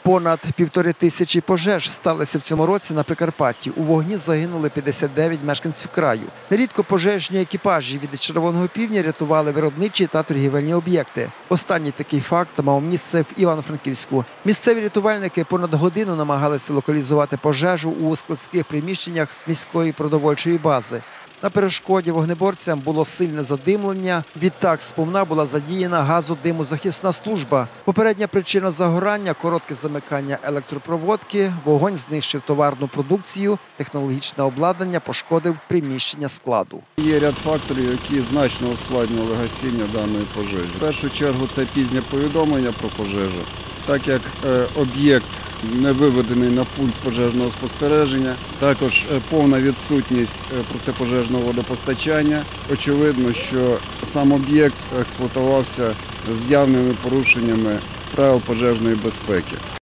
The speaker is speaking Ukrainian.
Понад 1500 пожеж сталося в цьому році на Прикарпатті. У вогні загинули 59 мешканців краю. Нерідко пожежні екіпажі від Червоного Півдня рятували виробничі та торгівельні об'єкти. Останній такий факт мав місце в Івано-Франківську. Місцеві рятувальники понад годину намагалися локалізувати пожежу у складських приміщеннях міської продовольчої бази. На перешкоді вогнеборцям було сильне задимлення. Відтак сповна була задіяна газодимозахисна служба. Попередня причина загорання – коротке замикання електропроводки. Вогонь знищив товарну продукцію, технологічне обладнання пошкодив приміщення складу. Є ряд факторів, які значно ускладнювали гасіння даної пожежі. В першу чергу це пізнє повідомлення про пожежу. Так як об'єкт не виведений на пульт пожежного спостереження, також повна відсутність протипожежного водопостачання. Очевидно, що сам об'єкт експлуатувався з явними порушеннями правил пожежної безпеки.